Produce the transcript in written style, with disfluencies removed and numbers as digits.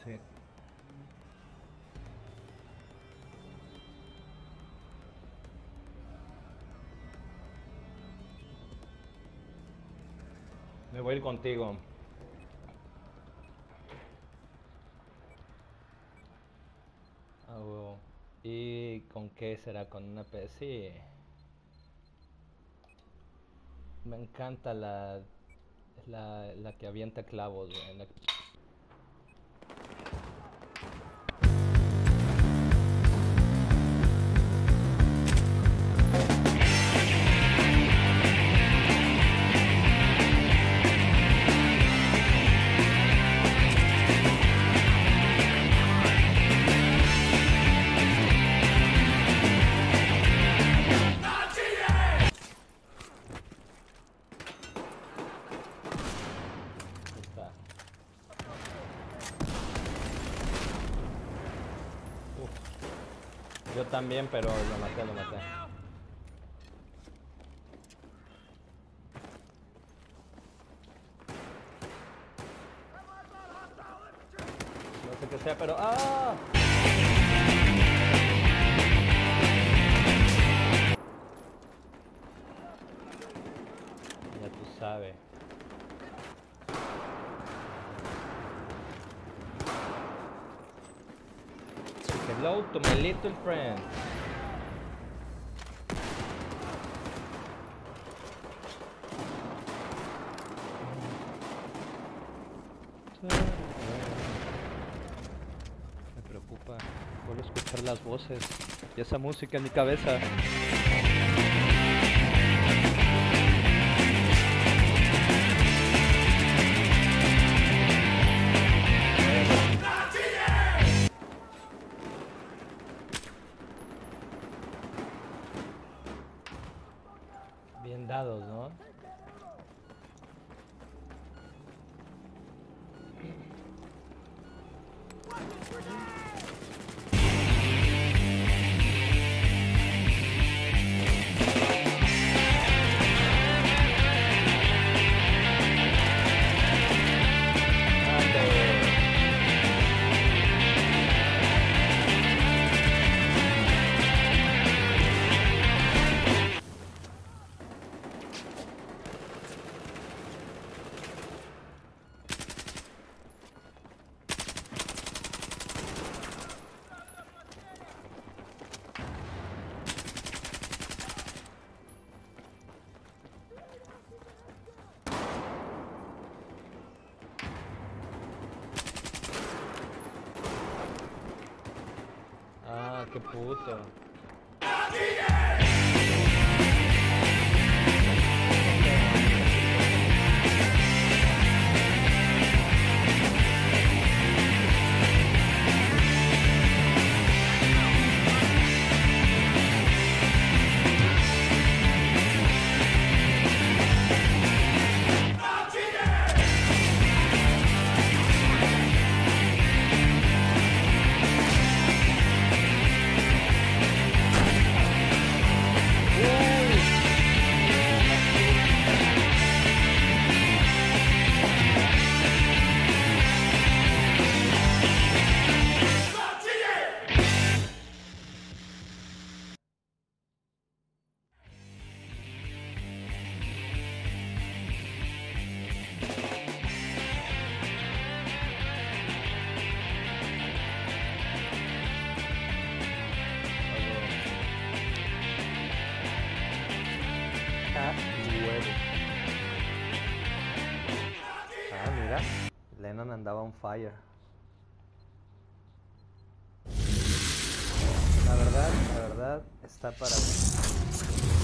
Sí. Me voy a ir contigo. Ah, huevo. ¿Y con qué será? ¿Con una P? Sí. Me encanta la que avienta clavos, güey. Ahí está. Uf. Yo también, pero lo maté, lo maté. No sé qué sea, pero ¡ah! Ya tú sabes. Hello to my little friend. Me preocupa, puedo escuchar las voces y esa música en mi cabeza. Bien dados, ¿no? Ah, qué puto. Huevo. Ah, mira. Lennon andaba on fire. La verdad, está para...